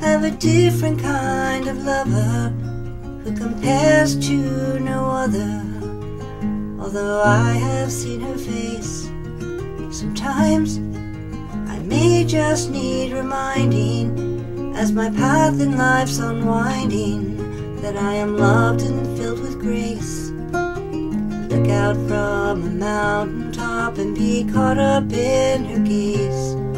have a different kind of lover who compares to no other. Although I have seen her face, sometimes I may just need reminding, as my path in life's unwinding, that I am loved and filled with grace. Look out from a mountaintop and be caught up in her gaze.